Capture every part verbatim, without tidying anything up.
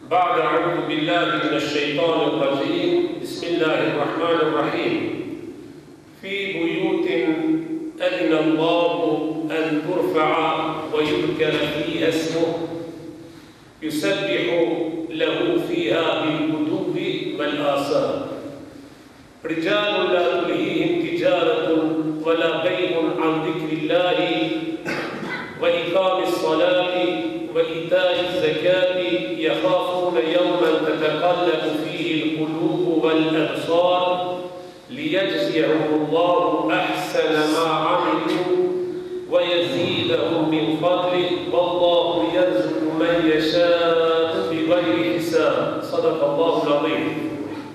بعد أعوذ بالله من الشيطان الرجيم بسم الله الرحمن الرحيم في بيوت أذن الله أن ترفع ويذكر فيها اسمه يسبح له فيها بالغدو والآصال رجال لا تلهيهم تجارة ولا بيع عن ذكر الله وإقام الصلاة وإيتاء الزكاة يخافون يوما تتقلب فيه القلوب والأبصار ليجزيهم الله أحسن ما عملوا ويزيدهم من فضله والله يرزق من يشاء بغير حساب صدق الله العظيم.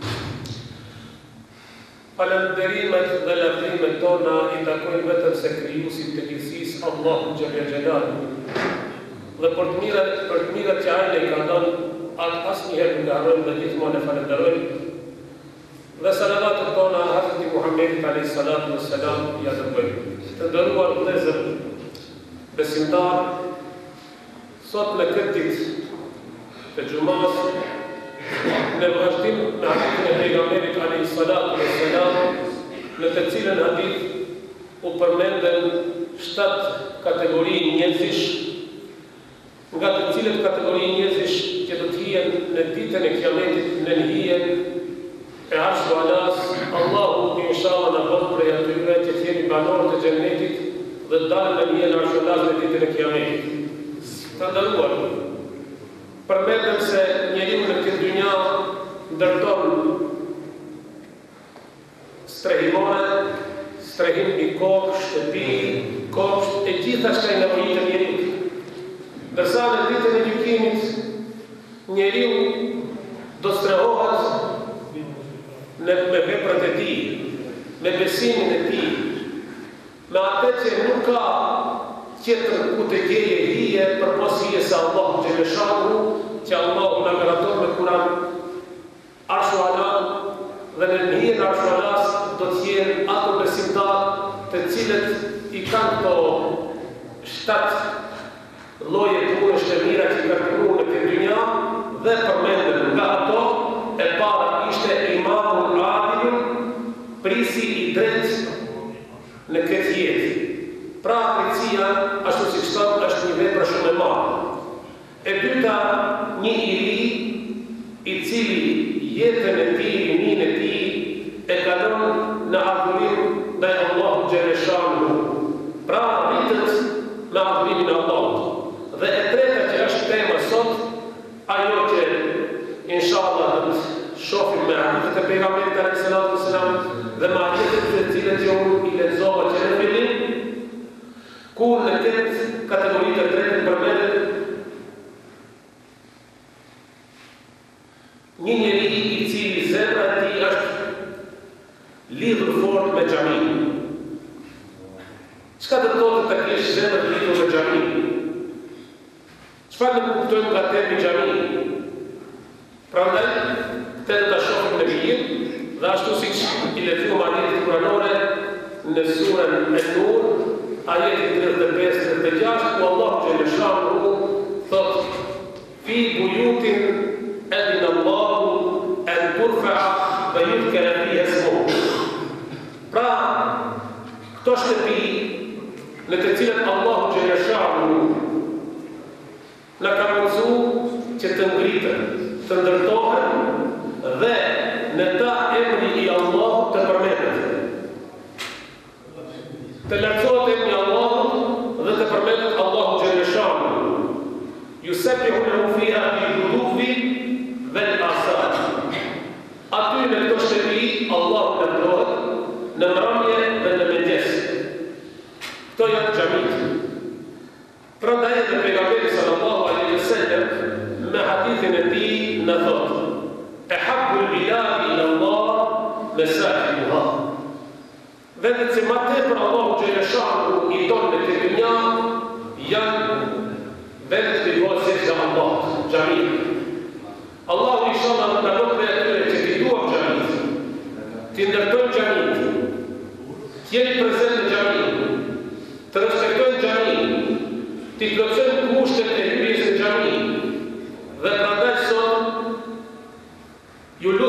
Falënderimet dhe lavdrimet tona I takojnë vetëm se krijuesit të gjithësisë Allahu xhalla xhelalu. Dhe për të mirat, për të mirat që Ai ne ka dhënë, atë asnjëherë nuk harrojmë dhe gjithmonë e falenderojmë. Dhe salavatët tona Hazreti Muhammedit alayhis salatu wassalam ja dërgojmë. Të nderuar vëllezër besimtar, sot në këtë ditë të xumas në vazhdim me hadithin e pejgamberit alayhis salatu wassalam, në të cilën hadith u përmenden shtatë kategori njerëzish, nga të cilët kategori njerëzish që do të hijen në ditën e Kiametit në hijen e Arshu Alas, Allahu inshallah na bën prej atyre që jemi banorë të xhennetit dhe dalën në hijen e Arshu Alas në ditën e Kiametit. Të nderuar, përmendem se njeriu në këtë dynja ndërton strehimore, strehim I kokë, shtëpi, kopsht, e gjitha shka I nevojitë e njeriu. Dërsa në ditën e gjykimit, njeriu do strehohet me veprat e tij, me besimin e tij, me atë që nuk ka tjetër ku të gjeje hije për mos hije se Allahu xhaleshahu, që Allahu na garanton me Kur'an. Arshu Ala dhe në hijen e Arshu Alas do të jenë ato besimtarë të cilët I kanë këto shtatë lloje punësh të mira që I kanë punuar në këtë dynja dhe përmenden nga ato e para ishte imamul adilun, prisi I drejtë në këtë jetë. Pra drejtësia, ashtu si thon, është një vepër shumë e madhe. E dyta, një I ri I cili jetën e tij, rinin e tij e kalon në adhurim ndaj Allahut xhaleshahu. Pra rritet me adhurimin e Allahut. Dhe e treta që është tema sot, ajo që inshallah do të shohim me hadithet e pejgamberit alayhis salatu wassalam dhe me hadithet të cilët ju I lexova që në fillim, ku në këtë kategori të tretë përmendet një njeri I cili zemra e tij është lidhur fort me xhamin. Çka do të thotë të kesh zemrën lidhur me xhamin? Çfarë do kuptojmë nga termi xhami? Prandaj, këtë do ta shohim në vijim dhe ashtu siç I lexuam hadithin kuranore në surën An-Nur, ajeti tridhjetë e pesë tridhjetë e gjashtë, ku Allahu xhaleshahu thot: "Fi buyutin adina Allahu an turfa'a wa yudhkara fiha ismuhu." Pra, këto shtëpi në të cilat Allahu xhaleshahu na ka mësuar që të ngritën, të ndërtohen dhe në ta emri I Allahut të përmendet. Të lartësohet emri I Allahut dhe të përmendet Allahu xhaleshahu. Yusabbihu lahu fiha bil-ghuduwi wal-asal. Aty në këto shtëpi Allahu lartësohet në mbrëmje dhe në mëngjes. Këto janë xhamit. Prandaj edhe pejgamberi sallallahu alaihi wasallam me hadithin e tij na thot: "Ahabbu al-biladi ila Allah masajiduha." Vendet që ma tepër Allahu xhaleshahu I tonë në këtë dynja janë vendet të vogël të Allahut, xhamit. Allahu inshallah na do të bëjë që të duam xhamit, të ndërtojmë xhamit, të jemi prezent në xhamit, të respektojmë xhamit, të plotësojmë kushtet e hyrjes në xhamit. Dhe prandaj sot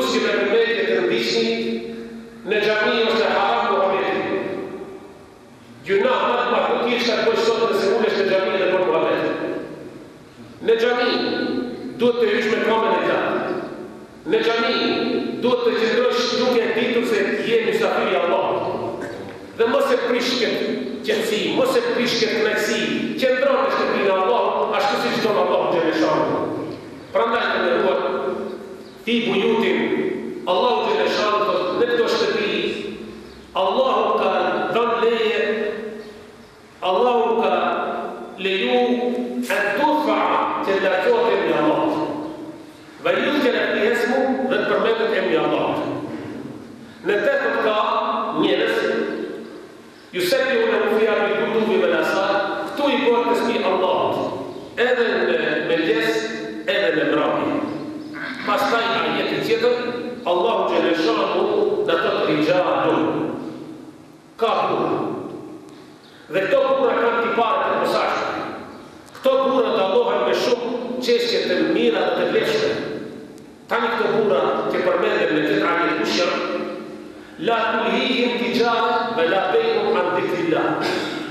Lushki me përmendje të rëndishmi, në xhami është e haram muhabeti. Gjuna më të madhe që kishte bëj sot nëse ulesh në xhami dhe bën muhabet. Në xhami duhet të hysh me kamën e gjatë. Në xhami duhet të qëndrosh duke ditur se je mysafiri i Allahut. Dhe mos e prish këtë qetësi, mos e prish këtë kënaqësi, qëndro në shtëpinë e Allahut, ashtu siç don Allahu xhaleshanu. Prandaj të nderuar, fi bujutin, Allahu xhaleshanu thotë në këto shtëpi, Allahu ka dhënë leje, Allahu ka leju an turfa që të largohet emri i Allahut. Dhe yuzkara fi ismu dhe të përmendet emri i Allahut. Në të ka njerëz يسبح له فيها بالغدو والآصال këtu i bëhet tasbih Allahut, edhe në mëngjes, edhe në mbrëmje. Pastaj në jetën tjetër, Allahu xhaleshanu do të thotë rijal, ka burra. Dhe këto burra kanë tipare të posaçme. Këto burra dallohen me shumë çështje të mira dhe të vlefshme. Tani këto burra që përmenden në këtë ajet kush janë? La tulhihim tijara ve la bejhum an dhikrillah.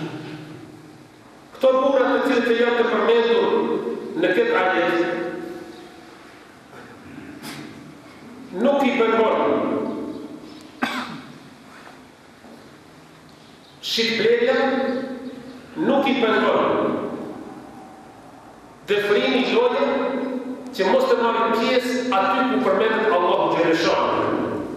Këto burra të cilët e janë të përmendur në këtë ajet nuk i pengon shitblerja, nuk i pengon dëfrimi i lojë që mos të marrin pjesë aty ku përmendet Allahu xhaleshanu.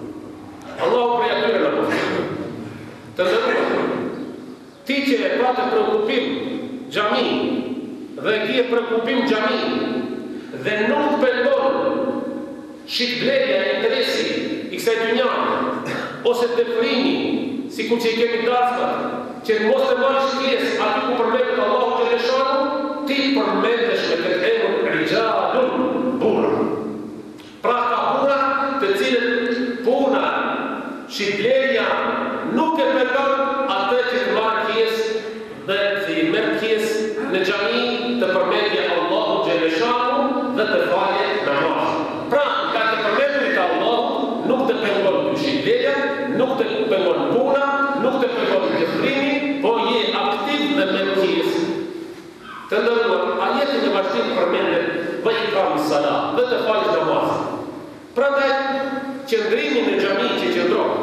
Allahu prej atyre në përshë. Të ndërruar, ti që e pa të prekupim xhami, dhe ki e prekupim xhami, dhe nuk të pengon shitblerja e interesi i kësaj dynjane, ose të frimi, si ku që i kemi dasmat, që mos të marrësh pjesë aty ku përmendet Allahu xhaleshanu, ti përmendesh me këtë emër rijalun, burra. Pra ka burra të cilët puna shitblerja nuk e pengon atë që të marrë pjesë dhe të i merr pjesë në xhami të përmendje Allahu xhaleshanu dhe të falje namaz. Pra, nga të përmendurit të Allahut nuk të pengon shitblerja, nuk të pengon puna, nuk të pengon ndërprimi, po je aktiv dhe merr pjesë. Të ndërruar, ajetin e vazhdim përmendet ve iqamis salat dhe të falësh namaz. Prandaj qëndrimi në xhami që qëndron,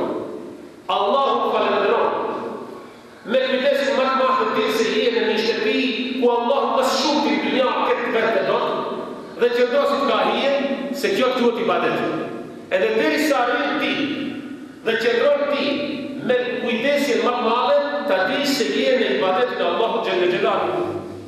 Allahu falenderon. Me kujdesin më të madh të ditë se je në një shtëpi ku Allahu më shumë të dynja këtë vetë të donë, dhe qëndrosit ka hije se kjo quhet ibadet. Edhe derisa arrin ti dhe qëndron ti me kujdesin më të madh, ta dish se je në ibadetin e Allahut xhelle xhelalu.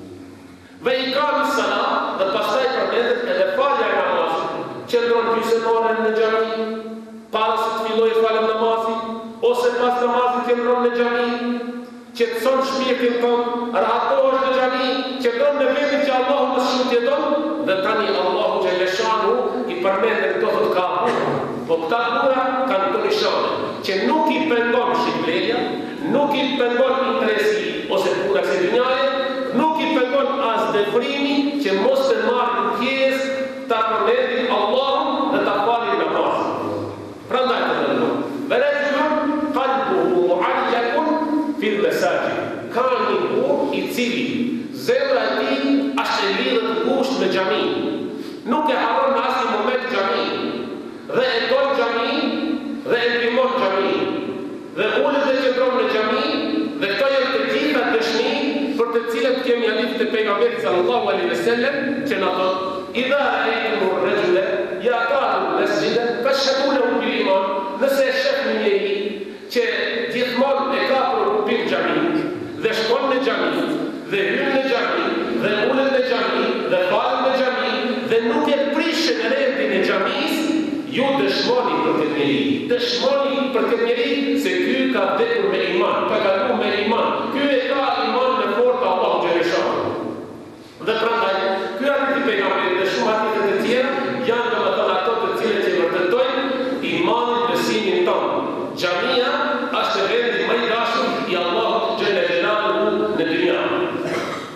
Ve iqamis salat dhe pastaj përmendet edhe falja e namazit. Qëndron gjysmë orë në xhami, para se të fillojë falën namazit, ose pas namazit qëndron në xhami, qetëson shpirtin ton, rahatohesh në xhami, qëndron në vendin që Allahu më shumë të don, dhe tani Allahu xhaleshanu i përmendet këto thotë ka burra. Po këta burra kanë të nishane, që nuk i pengon shitblerja, nuk i pengon interesi ose puna kësaj dynjaje, nuk i pengon as dëfrimi që mos të marrin pjesë ta përmendin Allahun dhe ta falin namaz. Prandaj të ndërruar, verejtun qalbuhu muallaqun fil masajid. Ka një burr i cili zemra e tij është e lidhur të ngushtë me xhamin. Nuk e harron në asnjë moment xhamin. Dhe e don xhamin dhe e ndihmon xhamin. Dhe ulet dhe qëndron në xhami, dhe këto janë të gjitha dëshmi për të cilët kemi hadith të pejgamberit sallallahu alaihi wasallam që na thotë: "Idha ra'aytum ar-rajula ya'tadu al-masjida fashhadu lahu bil-iman." Nëse e shihni njëri që gjithmonë e ka përkupim xhamin dhe shkon në xhami dhe hyn në xhami dhe ulet në xhami dhe falet në xhami dhe nuk e prishën rendin e xhamisë, ju dëshmoni për këtë njeri, dëshmoni për këtë njeri se ky ka vdekur me iman, ka galuar me iman, ky e ka iman në fortë Allahu xhaleshanu. Dhe prandaj, ky hadith i pejgamberit dhe shumë hadithe të tjera janë domethënë ato të cilët e vërtetojnë imanin, besimin tonë. Xhamia është vendi më i dashur i Allahut xhelle xhelaluhu në dynja.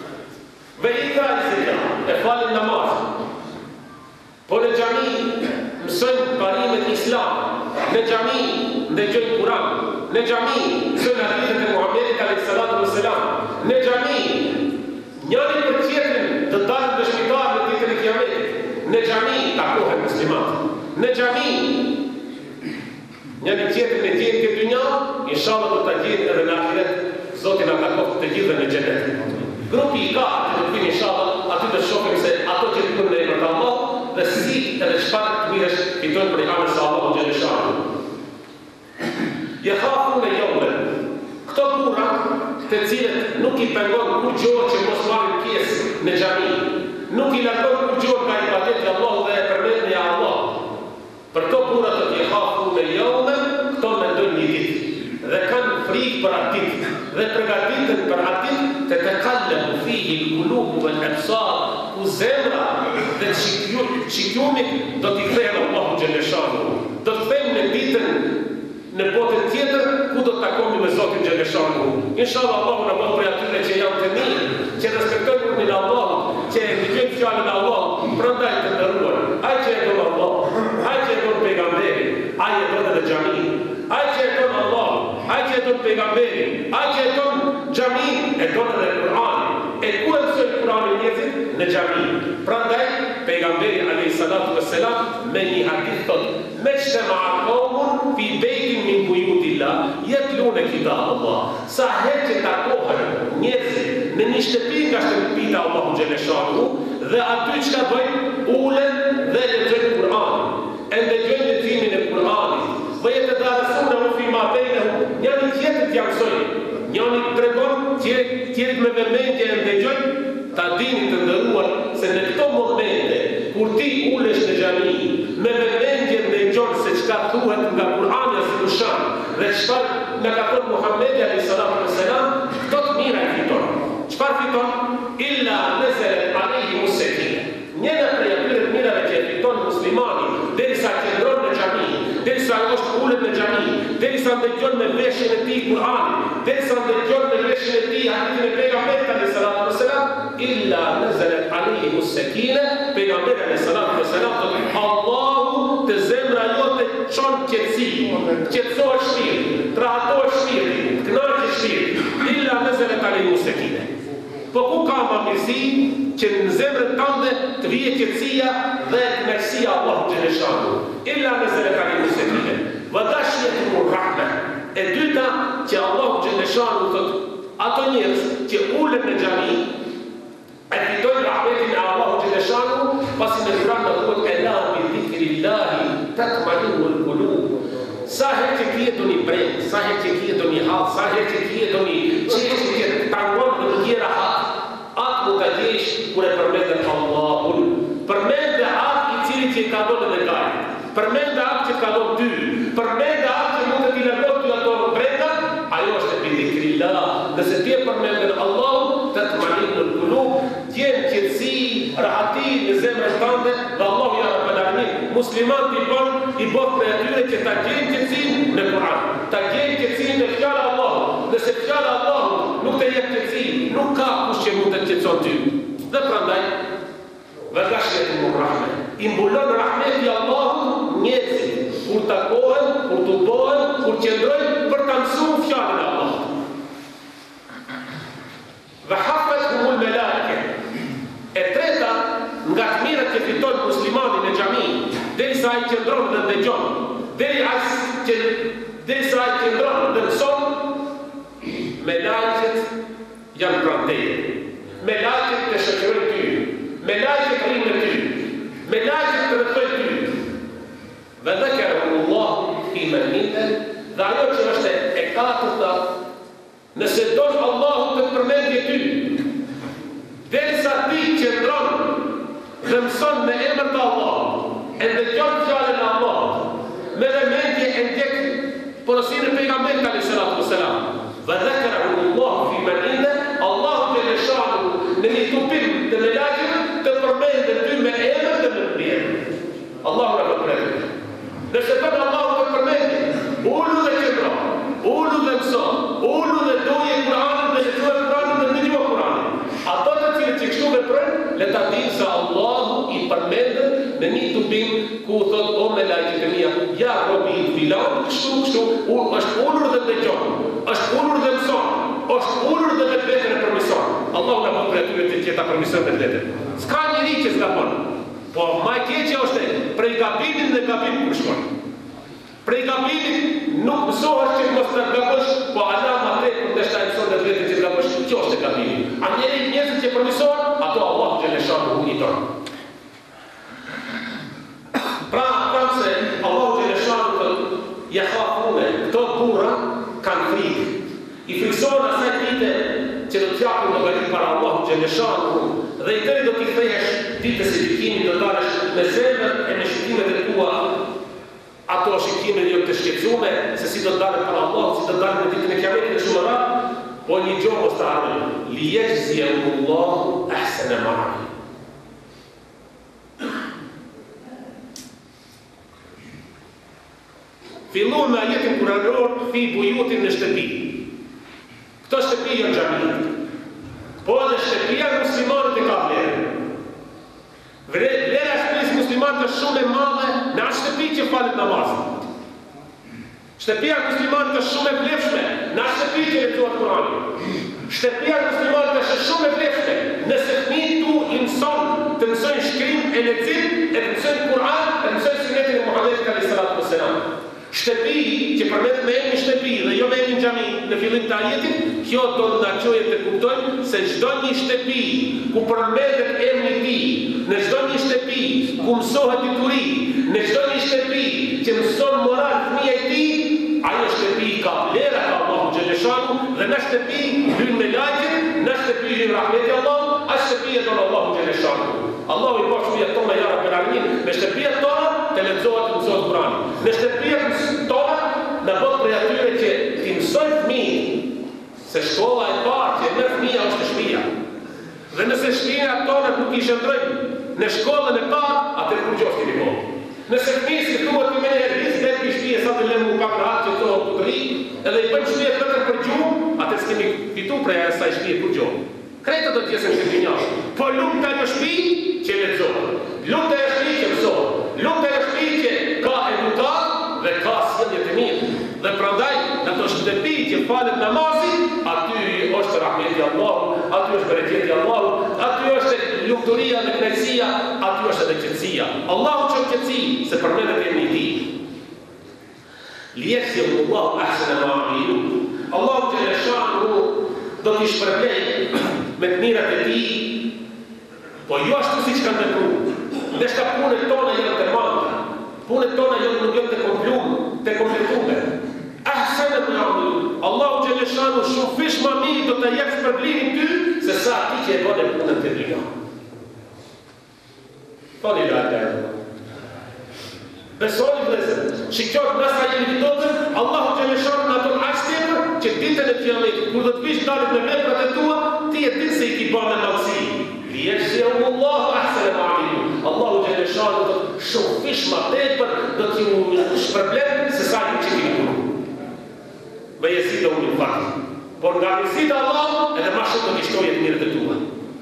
Ve i ka zekat, e falin namaz. Po në xhami mësojnë parimet islam, në xhami ndëgjojnë Kur'an, në xhami mësojnë hadithet e Muhamedit alayhis salatu wassalam, në xhami njëri për tjetrin të dalin dëshmitar në ditën e Kiametit, në xhami takohen muslimanët, në xhami njëri tjetrin e gjenë këtë dynja, inshallah do ta gjenë edhe në ahiret, Zoti na takon të gjithë në xhenet. Grupi i katërt do të vinë inshallah, aty do të shohim se ato që thonë në emër të Allahut dhe si edhe çfarë të mirësh fitojnë për emrin e Allahut xhaleshahu. Yakhafuna yawman. Këto burra të cilët nuk i pengon kur gjohë që mos marrin pjesë në xhami, nuk i largon kur gjohë nga ibadeti i Allahut dhe përmendja e Allahut. Për këto burra të yakhafuna yawman, këto mendojnë një ditë dhe kanë frikë për atë ditë dhe përgatiten për atë ditë të të kallamu fihi l'kulubu vë l'absar, ku zemra dhe shikjumit do t'i kthehen Allahu xhaleshahu. Do të kthejmë në ditën në botën tjetër ku do të takohemi me Zotin xhaleshahu. Inshallah Allahu na bën për atyre që janë të mirë, që respektojnë urdhrin e Allahut, që dëgjojnë fjalën e Allahut, prandaj të nderuar. Ai që e don Allah, ai që e don pejgamberin, ai e don edhe xhamin, ai që e don Allah, ai që e don pejgamberin, ai që e don xhamin, e don edhe Kur'anin. E ku e mësoj Kur'anin njerëzit? Në xhami. Prandaj pejgamberi alayhis salatu wassalam me një hadith thotë: "Majtama'a qawmun fi baytin min buyutillah yatluna kitab Allah." Sa herë që takohen njerëzit në një shtëpi nga shtëpitë e Allahut xhaleshahu dhe aty çka bëjnë? Ulen dhe lexojnë Kur'anin. E ndëgjojnë leximin e Kur'anit. Wa yatadarasuna fi ma bainahum. Njëri tjetrit ja mësojnë. Njëri tregon, tjetrit me vëmendje e ndëgjojnë. Ta dini të ndëruar se në këto momente kur ti ulesh në xhami me vëmendje ndëgjon se çka thuhet nga Kur'ani si kushan dhe çfarë na ka thënë Muhamedi alayhis salatu wassalam, këto të mira i fiton. Çfarë fiton? Illa nazalat alayhi as-sakina. Njëra prej atyre të mirave që fiton muslimani derisa qëndron në xhami, derisa është ulet në xhami, derisa ndëgjon me veshjen e tij Kur'anin, derisa ndëgjon me veshjen e tij hadithin e pejgamberit alayhis salatu wassalam, illa nazalat alayhi as-sakina. Pejgamberi alayhis salatu wassalam thotë: Allahu të zemra jote çon qetësi, qetësohet shpirti, trahtohet shpirti, kënaqet shpirti. Illa nazalat alayhi as-sakina. Po ku ka më mirësi që në zemrën tënde të vijë qetësia dhe kënaqësia Allahu xhaleshahu. Illa nazalat alayhi as-sakina wa ghashiyatuhum rahma. E dyta që Allahu xhaleshahu thotë ato njerëz që ulen në xhami e fitojnë rahmetin e Allahu xhaleshahu, pasi në Kur'an thotë ela bi dhikrillahi tatma'innul qulub. Sa herë që kje do një brend, sa herë që kje do një hap, sa herë që kje do një qeshë që të tangon dhe në tjera hap, atë mu ka gjesh kur e përmende Allahun. Përmende atë i cili që i ka do në gajë, përmende atë që ka do ty, përmende atë që mund të t'i lërgot të ato brenda, ajo është e bidikrillah. Nëse tje përmende Allahun, të të manin në kulub, tjenë qëtësi, rahati në zemrës tante dhe Allahu ja Rabbal Alamin. Muslimat i bon, i bot për atyre që ta gjenë qëtësin në Kur'an, ta gjenë qëtësin në fjallë Allahu. Nëse fjallë Allahu nuk të jetë qëtësin, nuk ka kush që mund të qëtëson ty. Dhe prandaj, vërgashjetuhum rahme. I mbulon rahmeti Allahu njerëzit, kur takohen, kur tutohen, kur qëndrojnë për të mësuar fjallën e Allahut. Dhe hafathumul malaike. E treta, nga të mirat që fiton muslimani në xhami, derisa ai qëndron dhe ndëgjon, derisa ai qëndron dhe mëson, melajket janë pranteje. Melajket të shoqërojnë ty, melajket rrinë në ty, melajket të rrethojnë ty. Dhe dhakarahumullahu fi man inda, dhe ajo që është e katërta, nëse don Allahu të përmendje ty, derisa ti qëndron dhe mëson me emër të Allahut, e ndëgjon fjalën e Allahut, me vëmendje e ndjek porosinë e pejgamberit alayhis salatu wassalam. Wa dhakarahumullahu fi man inda, Allahu xhaleshahu në një tupim të melajkëve të përmendë ty me emër dhe me mirë. Allahu na përmendë. Nëse ton Allahu të përmendë, ulu dhe qëndron, ulu dhe mëson, ulu dhe doje Kur'anin dhe lexoje Kur'anin dhe ndëgjoje Kur'anin. Ato të cilët që kështu veprojnë, le ta dinë se Allahu i përmendet në një tubim ku thot o me lajqet e mia, ja robi i filan, kështu, kështu, është ullur dhe dëgjon, është ullur dhe mëson, është ullur dhe me vetën e përmison. Allahu na bën për atyre të që ta përmison me vetën. S'ka njëri që s'ka bën. Po ma e keqja është prej gabimit dhe gabimit për shkon. Prej gabimit nuk mësohet që mos të gabosh, po ala ma te për të shtaj mëson dhe vetën që të gabosh, kjo është e gabimit. A njeri njëzit që përmisohen, ato Allahu Gjeleshanu i tonë. Pra, kam se Allahu Gjeleshanu të jahafune, këto burra kanë frikë. I friksohen asaj dite që do t'japin në gërim para Allahu Gjeleshanu dhe i tëri do t'i kthehesh ditës e gjykimit do t'aresh me zemër e me shikimet e tua ato shikimet jo të shqetësume se si do t'dare para Allahu, si do t'dare në ditën e kiametit e shumë ratë, po një gjohë mos të arme li jejzje Allahu ahsana ma amil. Filluam me ajetin kuranor fi bujutin në shtëpi. Këto shtëpi janë xhamit. Po edhe shtëpia e muslimanit e ka vlerë. Vlera e shtëpisë muslimanit është shumë e madhe në atë shtëpi që falet namazin. Shtëpia e muslimanit është shumë e vlefshme në atë shtëpi që lexohet Kurani. Shtëpia e muslimanit është shumë e vlefshme nëse fëmijët tu i mëson të mësojnë shkrim e lexim, e të mësojnë Kur'an, e të mësojnë sunetin e Muhamedit alayhi salatu wassalam. Shtëpi që përmendet me emrin shtëpi dhe jo me emrin xhami në fillim të ajetit, kjo do të na çojë të kuptojmë se çdo një shtëpi ku përmendet emri i tij, në çdo një shtëpi ku mësohet dituri, në çdo një shtëpi që mëson moral fëmia i tij, ajo shtëpi ka vlera ka Allahu Gjeleshanu dhe në shtëpi hyn me lajket, në shtëpi hyn rahmeti Allahu, as shtëpi e don Allahu Gjeleshanu. Allahu i bashkë shtëpiat tona ja Rabbel Alamin, me shtëpiat tona të lexohet të mësohet Kurani. Në shtëpiat tona në bot për atyre që ti mësojnë fëmijë se shkolla e parë që merr fëmia është shtëpia. Dhe nëse shtëpia tona nuk i shndrojnë në shkollën e parë, atëherë kur gjosh keni bërë. Nëse fëmijës i thuhet të mënyrë ris dhe të shtëpia sa të lëmu ka rahat që to putri, edhe i bën shtëpia vetëm për gjuhë, atëherë s'kemi fitu prej asaj shtëpie për gjuhë. Krejtë do të jesën shtëpinjash, po lumta në shtëpi që lexohet. Lumta në shtëpi që mësohet. Lumta në shtëpi që ka edukat dhe ka sjellje të mirë. Dhe prandaj në ato shtëpi që falet namazi, aty është rahmeti i Allahut, aty është bereqeti i Allahut, aty është lumturia dhe kënaqësia, aty është edhe qetësia. Allahu çon qetësi se përmendet emri i tij. Liyajzi Allahu ahsana ma amilu. Allahu Gjeleshanu do t'i shpërblej me të mirat e tij, po jo ashtu siç kanë vepruar. Ndeshta punët tona janë të manta, punët tona janë nuk janë të komplume, të kompletume. Ahsana ma amilu. Allahu Gjeleshanu shumë fish më mirë do të jep shpërblimin ty se sa ti që e bën punën të dyja. Fali lajta e besoni vëllezër, shikojt nësa jemi vitotër, Allahu Gjeleshanu në ato aq tepër që ditën e kiametit, kur do të vish dalit me veprat e tua, ti e din se i ki bën me madhësi. Liyajzihu Allahu ahsana ma amilu. Allahu Gjeleshanu do të shumë fish më tepër do t'ju shpërblet se sa që keni punuar. Me jesita unë në faktë. Por nga mirësia e Allahut edhe më shumë do t'i shtojë të mirët e tua.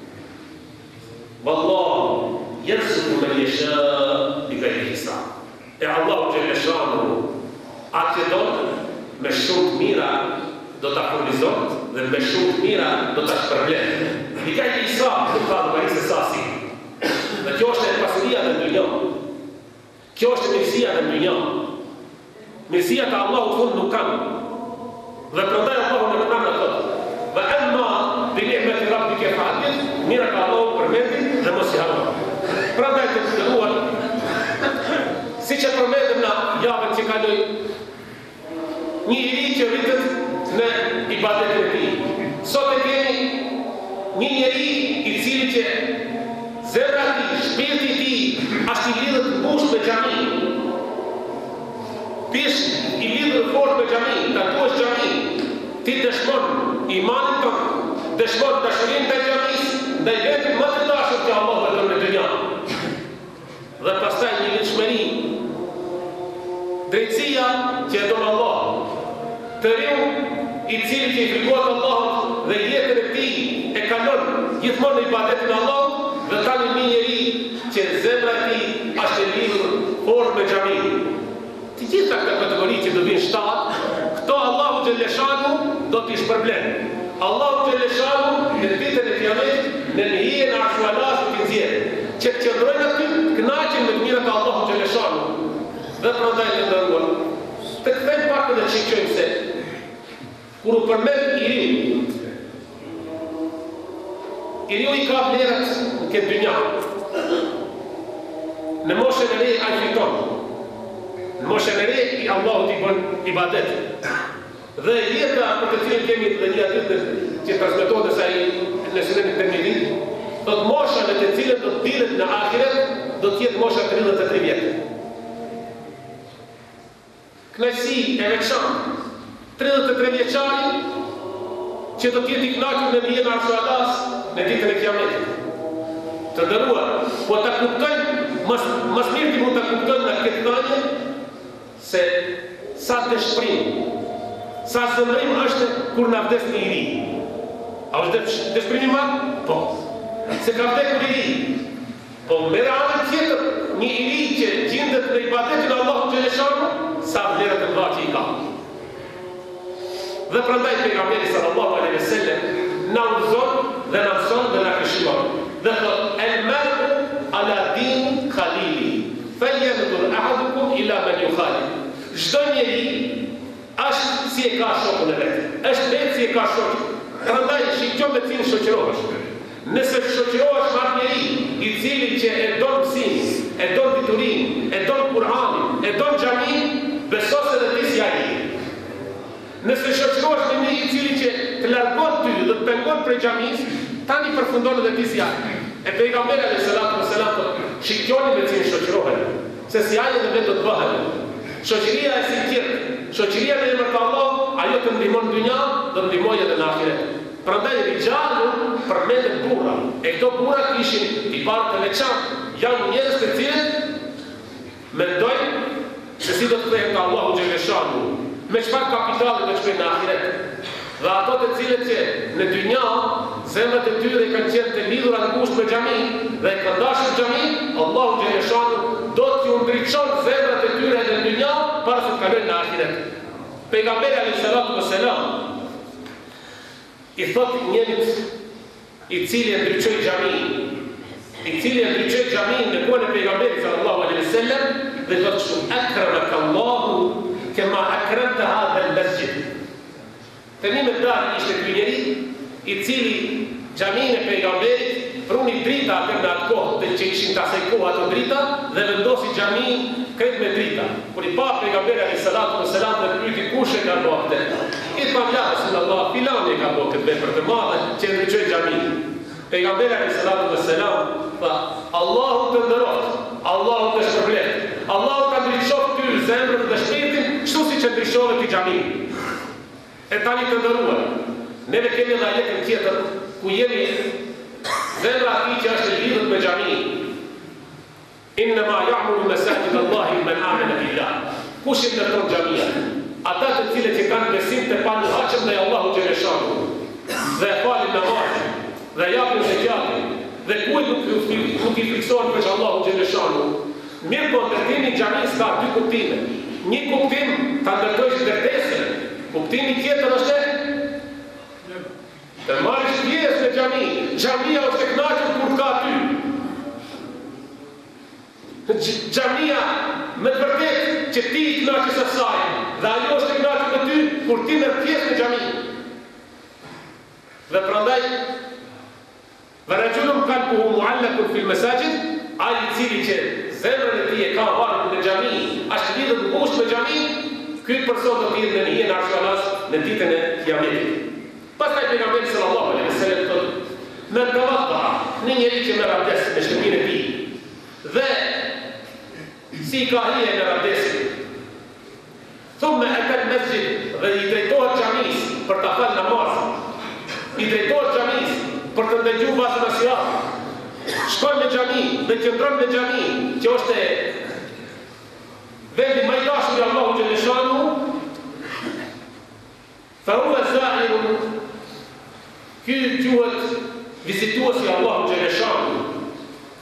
Wallahu yarzuqu man yasha bighayri hisab. E Allahu Gjeleshanu atë do me shumë të mira do t'a furnizon dhe me shumë të mira do t'a shpërblet. I ka një isa, nuk ka dhe se sasi. Dhe kjo është e pasuria dhe në dynja. Kjo është e mirësia dhe në dynja. Mirësia të Allahu fund nuk kanë. Dhe prandaj Allahu në këna në thotë. Dhe emma dhe ni'meti rabbike fa'adith, mira ka Allahu përmendin dhe mos i harro. Prandaj të të duar si që përmendëm në javën që kaloj, një iri që rritët në ibadet e ti. Sot e keni një njeri i cili që zemra ti, shpirti ti, ashtë i lidhët mbush me xhami. Pish i lidhët fort me xhami, të tu është xhami. Ti dëshmon imanin tonë, dëshmon dashurin të xhamis, dhe i vetë më të dashur që Allah dhe tërë në dynja. Dhe pastaj një lëshmeri, drejtësia që e donë Allah, të riu i cili që i frikohet Allahut dhe jetën e tij e kalon gjithmonë në ibadetin e Allahut dhe ta tani një njeri që zemra e tij është e lidhur fort me xhamin. Të gjitha këto kategori që do vinë shtat, këto Allahu xhaleshanu do t'i shpërblen. Allahu xhaleshanu në ditën e Kiametit në hijen e Arshualas t'i nxjerrë. Që të qëndrojnë aty, kënaqen me mirat e Allahu xhaleshanu. Dhe prandaj të ndërruar, të kthejmë pak dhe çikojmë se kur u përmend i ri, i riu i ka vlerat në këtë dynja. Në moshën e re ai fiton. Në moshën e re i Allahut i bën ibadet. Dhe jeta për të cilën kemi dhe një atë që transmetohet se ai në sunenin e Tirmidhit, do të mosha në të cilën do të dilet në ahiret, do të jetë mosha tridhjetë e tre vjet. Kënaqësi e veçantë, tridhjetë e tre vjeçari që do të jetë i kënaqur në hijen e Arshualas në ditën e Kiametit. Të nderuar, po ta kuptojmë, mas mas mirë ti mund ta kuptojmë në këtë ndonjë se sa dëshpërim, sa zëmrim është kur na vdes një i ri. A është dëshpërim i madh? Po. Se ka vdekur i ri. Po me radhën tjetër, një i ri që gjendet në ibadetin e Allahut xhaleshanu, sa vlerat e mëdha që i ka. Dhe prandaj pejgamberi sallallahu alaihi wasallam na udhëzon dhe na mëson dhe na këshillon. Dhe thot el mar'u ala din khalili falyanzur ahadukum ila man yukhalil. Çdo njeri është si e ka shokun e vet. Është vetë si e ka shokun. Prandaj shikoj me cilin shoqërohesh. Nëse shoqërohesh me atë njeri i cili që e don mësimin, e don diturinë, e don Kur'anin, e don xhamin, beso se dhe ti si ai. Nëse shoqërohesh me një i cili që të largon ty dhe të pengon prej xhamis, tani përfundon edhe ti si ai. E pejgamberi alayhis salatu wassalam shikjoni me cilin shoqërohen, se si ai edhe vetë do të bëhet. Shoqëria e sigurt, shoqëria me emër të Allahut, ajo të ndihmon në dynja, do të ndihmojë edhe në ahiret. Prandaj rijalun përmendet burra. E këto burra kishin i parë të veçantë, janë njerëz të cilët mendojnë se si do të kthehen te Allahu xhaleshanu, me çfarë kapitali do të shkojnë në ahiret. Dhe ato të cilët që në dynja zemrat e tyre kanë qenë të lidhura në ngushtë me xhamin dhe e kanë dashur xhamin, Allahu xhaleshanu do t'ju ndriçon zemrat e tyre në dynja para se të kalojnë në ahiret. Pejgamberi alayhis salatu wassalam i thot njerit i cili e ndriçoi xhamin, i cili e ndriçoi xhamin në kohën e pejgamberit sallallahu alaihi wasallam, dhe thot kështu: akramaka Allahu kama akramta hadha al-masjid. Tani me dalë ishte ky njeri i cili xhamin e pejgamberit pruni drita atë në atë kohë dhe që ishin të asaj kohë ato drita dhe vendosi xhamin krejt me drita. Kur i pa pejgamberi alayhis salatu wassalam dhe pyeti kush e ka bërë atë, i tha ja Rasulullah, filani e ka bërë këtë vepër të madhe që ndriçoi xhamin. Pejgamberi alayhis salatu wassalam tha: Allahu të nderoft, Allahu të shpërblet, Allahu ta ndriçoft ty zemrën dhe shpirtin, kështu siç e ndriçove ti xhamin. E tani të nderuar, neve kemi edhe jetën tjetër ku jemi zemra ati që është lidhur me xhamin. Innama ya'muru masajid Allahi man amana billah. Kush i ndërton xhamia? Ata të cilët që kanë besim të panuhatshëm ndaj Allahu xhaleshanu, dhe falin namazin, dhe japin zakatin, dhe kujt nuk nuk i fiksohen për Allahu xhaleshanu. Mirë po ndërtimi i xhamis ka dy kuptime. Një kuptim ta ndërtojsh ndërtesën. Kuptimi tjetër është të marrësh pjesë në xhami. Xhamia është e kënaqur kur ka ty. Xhamia me të vërtetë që ti i kënaqesh asaj, dhe ajo është e kënaqur me ty kur ti merr pjesë në xhami. Dhe prandaj varajulun qalbuhu mu'allaqun fil masajid, ai i cili që zemrën e tij e ka varur në xhami, është lidhur në ngushtë me xhamin, ky person do të jetë në hijen e Arshualas në ditën e Kiametit. Pastaj pejgamberi sallallahu alaihi wasallam thotë: "Me tawadda, një njeri që merr abdes në shtëpinë e tij dhe si ka hije në abdesin, thumma ata al-masjid dhe i drejtohet xhamis për ta falë namazin, i drejtohet xhamis për të ndëgjuar vazhdim nasihat, shkon në xhami dhe qëndron në xhami, që është vendi më i dashur i Allahu xhaleshanu, fa huwa za'irun, ky quhet vizituesi i Allahu xhaleshanu,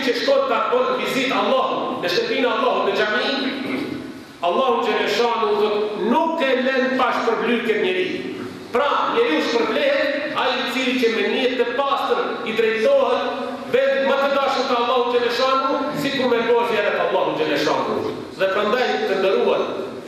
që shkon të bën vizitë Allahut në shtëpinë e Allahut në xhami, Allahu xhaleshanu nuk e lën pash përblyt këtë njeri. Pra, njeriu shpërblehet ai i cili që me një të pastër i drejtohet vetë më të dashur të Allahu xhaleshanu, sikur me bozë e Allahu xhaleshanu. Dhe prandaj të nderuar,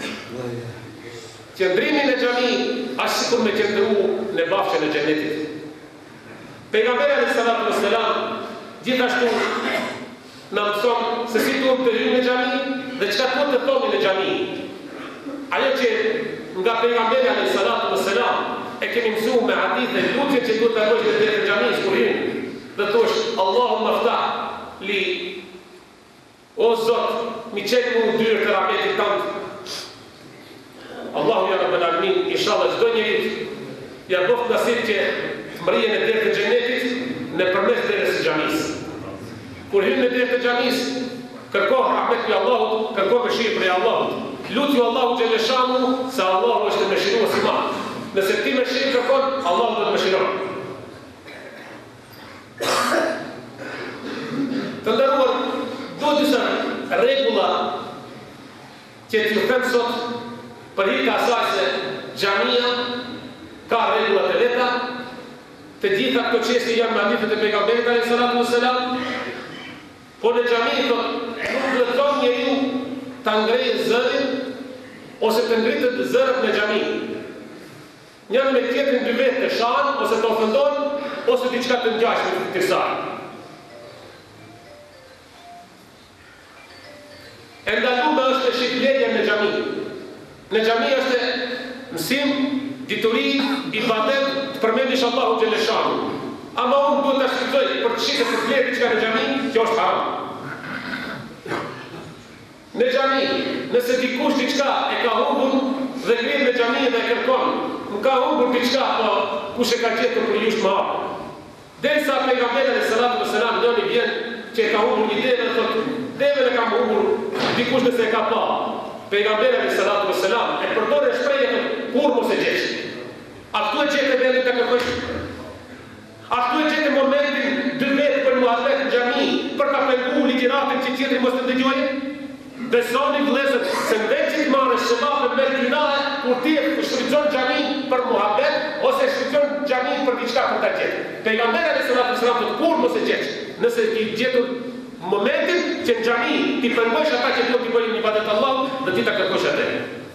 qëndrimi në xhami është sikur me qëndru në bafshën e xhenetit. Pejgamberi alayhis salatu wassalam gjithashtu na mëson se si duhet të hyjmë në xhami dhe çka duhet të thoni në xhami. Ajo që nga pejgamberi alayhis salatu wassalam e kemi mësuar me hadithe lutje që duhet të bësh në xhami kur hyn. Dhe thosh Allahumma ftah li o Zot, mi çet mu dyrë të rahmetit tënd. Allahu ya rabbal alamin, inshallah çdo njeri ja bëft nasib që mrijen e derë të xhenetit në përmes derës së xhamisë. Kur hyn në derë të xhamisë, kërko rahmet prej Allahut, kërko mëshirë prej Allahut. Lutju Allahu xhaleshanu se Allahu është mëshirues i madh. Nëse ti mëshirë kërkon, Allahu do të mëshiron. Të nderuar, do disa rregulla që t'ju them sot për hir të asaj se xhamia ka rregulla të lehta. Të gjitha këto çështje janë me hadithet e pejgamberit alayhis salatu wassalam. Po në xhami thotë, nuk do të thonë njeriu ta ngrejë zërin ose të ngritet zërat në xhami. Njëri me tjetrin dy vetë të shanë ose të ofendon ose diçka të ngjashme të kësaj. E ndalume është shitblerja në xhami. Në xhami është mësim, dituri, ibadet, të përmendish Allahu xhaleshanu. Ama unë duhet ta shfrytëzoj për të shitur të blerë diçka në xhami, kjo është haram. Në xhami, nëse dikush diçka e ka humbur dhe vjen në xhami dhe e kërkon, nuk ka humbur diçka, po kush e ka gjetur për ju më hap. Derisa pejgamberi alayhis salatu wassalam doni vjen që e ka humbur një deve dhe thotë, devën e kam humbur, dikush nëse e ka pa. Pejgamberi alayhis salatu wassalam e përdorë shprehjen kur mos e gjesh. A këtu e gjetë vendin të kërkosh? A këtu e gjetë momentin dy vetë për muhabet në xhami, për ta penguar ligjëratin që tjetri mos të dëgjojë? Besoni vëllezër, se në vend që të marrësh sevapën me dinare, kur ti e shfrytëzon xhamin për muhabet ose shfrytëzon xhamin për diçka për ta gjetur. Pejgamberi alayhis salatu wassalam thotë kur mos e gjesh. Nëse ti gjetur momentin që në xhami ti pengosh ata që duhet të bëjnë ibadet Allahut dhe ti ta kërkosh atë.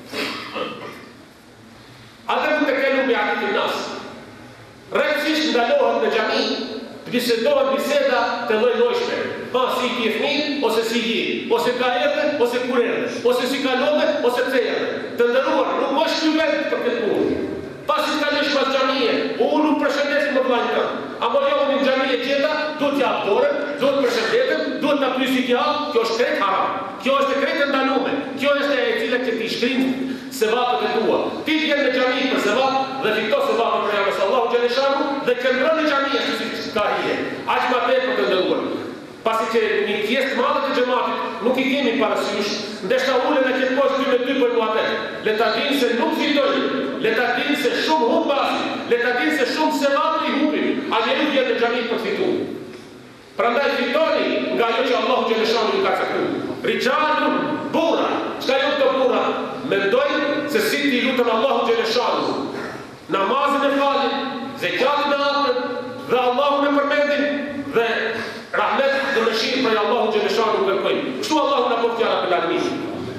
Atër të kelu me akitin nas. Rëndësisht ndalohet në xhami, të bisedohet biseda të lloj-llojshme. Pa si ti e fëmijë, ose si je, ose ka erdhe, ose kur erdhe, ose si kalove, ose pse erdhe. Të nderuar, nuk është ky vend për këtë punë. Pasi të kalosh pas xhamie, unë nuk përshëndes më vllajën tënd. Apo jo në xhamie gjeta, duhet t'ja dorën, duhet përshëndetem, duhet ta pyesi ti, kjo është krejt haram. Kjo është krejt ndaluar. Kjo është e cila që ti shkrim sevapët e tua. Ti vjen në xhami për sevap dhe fito sevapën prej Allahu xhaleshanu dhe qëndron në xhami ashtu si ka hije. Aq më tepër të nderuar. Pasi që një pjesë të madhe të xhamatit nuk i kemi parasysh, ndeshta ulen në këtë poshtë dy me dy për muhabet. Le ta dinë se nuk fitojnë, le ta dinë se shumë humbasi, le ta dinë se shumë sevap i humbin, a njeriu vjen në xhami për të fituar. Prandaj fitoni nga ajo që Allahu xhaleshanu ju ka caktuar. Rijalun burra, çka janë këto burra? Mendojnë se si ti lutën Allahu xhaleshanu, namazin e falin, zekatin e hapën, dhe Allahun e përmendin dhe rahmet dhe mëshirë prej Allahu xhaleshanu kërkojnë. Kështu Allahu na bëft ya Rabbul Alamin.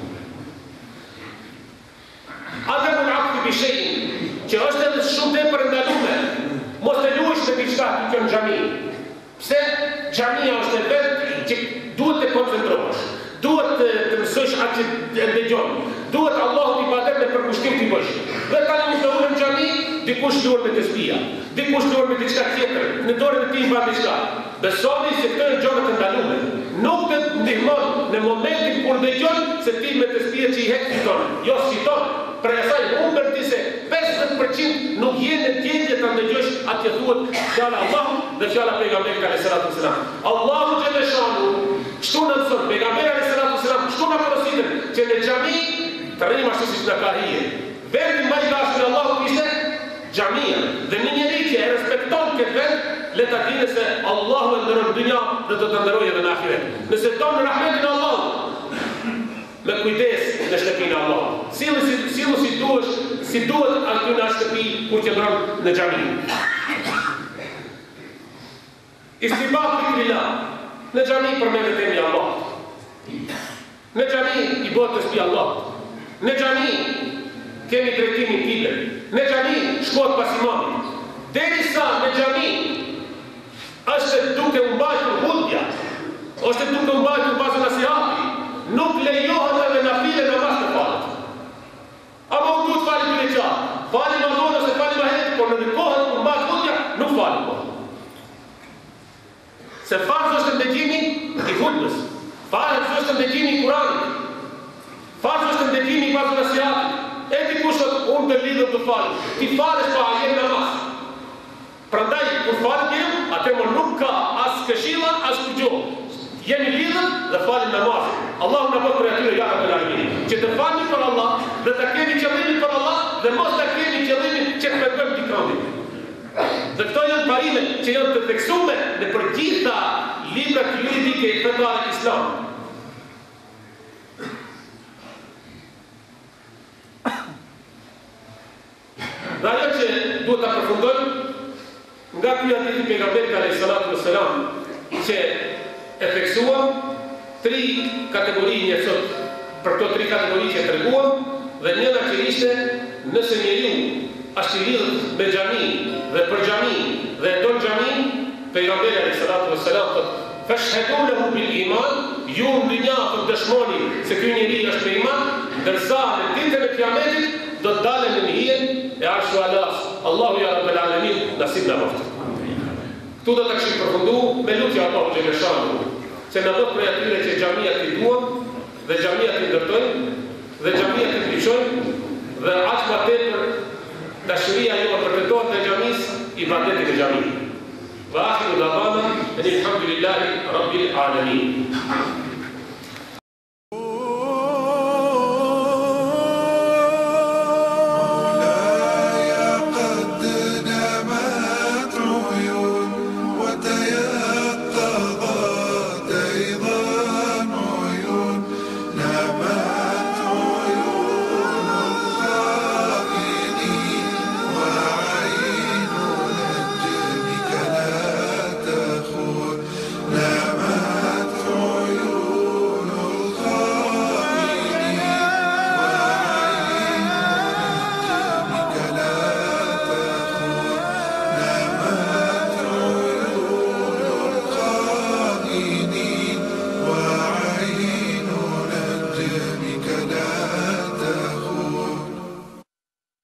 Ademul abdi bi shay'in, që është edhe shumë tepër ndaluar, mos të luash me diçka që në xhami. Pse? Xhamia është e vetë që duhet të koncentrohesh. Duhet të, të mësosh atë që ndëgjon. Duhet Allahu t'i ibadet me përkushtim t'i bësh. Dhe tani nuk do ulem në xhami, dikush luan me tesbia, dikush luan me diçka tjetër, në dorën e tij mban diçka. Besoni se këto janë gjëra të ndaluara. Nuk të ndihmon në momentin kur dëgjon se ti me tesbia që i hek fiton. Jo fiton. Për asaj humbën ti se pesëdhjetë përqind nuk jenë në tjendje të ndëgjosh atë që thuhet fjala Allahu dhe fjala pejgamberit alayhis salatu wassalam. Allahu xhaleshanu kështu në mëson, pejgamberi alayhis salatu wassalam kështu në porositë që në xhami të rrim ashtu siç na ka hije. Vendi më i dashur i Allahut ishte xhamia. Dhe një njeri që e respekton këtë vend, le ta dini se Allahu e ndëron dynja dhe do të ndërojë edhe në ahiret. Nëse tonë në rahmetin e Allahut, me kujdes në shtëpinë e Allahut. Sillu si sillu si duhesh, si duhet aty në shtëpi kur qëndron në xhami. Istibat fikrillah. Në xhami përmendet emri i Allahut. Në xhami i bëhet tasbih Allahut. Në xhami kemi drejtimin kible. Në xhami shkohet pas imamit. Derisa në xhami është duke u mbajtur hudja, është duke u mbajtur pas nasihati, nuk lejohet edhe nafile namaz të falet. Apo u duhet falit dy rekat. Falim më vonë ose falim më herët, por në kohën kur mbahet hudja, nuk falim më. Se farz është ndëgjimi i hudbës. Farz është ndëgjimi i Kuranit. Farz është ndëgjimi i pas nasihatit. E ti kush thot unë të lidhem të falem. Ti falesh pa ajet namaz. Prandaj kur falim, atë më nuk ka as këshilla, as kujgjë. Jemi lidhëm dhe falim namazin. Allahu na bëj për atyre ja ka bëjë. Që të falemi për Allah dhe të kemi qëllimin për Allah dhe mos të kemi qëllimin që të bëjmë dikandit. Dhe këto janë parime që janë të theksume në për gjitha librat juridike i fetare islam. Dhe ajo që duhet të përfundojmë, nga ky hadith i pejgamberit alayhis salatu wassalam, që e theksuam tri kategori njerëzor, për këto tri kategori që treguam, dhe njëra që ishte nëse njeriu është i lidhur me xhamin dhe për xhamin dhe e don xhamin, pejgamberi alayhis salatu wassalam thotë: "Fashhadu lahu bil iman", ju në dynja të dëshmoni se ky njeri është me iman, ndërsa në ditën e Kiametit do të dalë në hijen e Arshu Alas. Allahu ya rabbal alamin nasib na moftë. Këtu do të kishim përfundu me lutje Allahu xheleshanu, se na do prej atyre që xhamia i duam dhe xhamia i ndërtojnë dhe xhamia i ndriçojnë dhe aq më tepër dashuria jote përfitohet në xhamis ibadetin e xhamit. Wa akhiru davana alhamdulillahi rabbil alamin.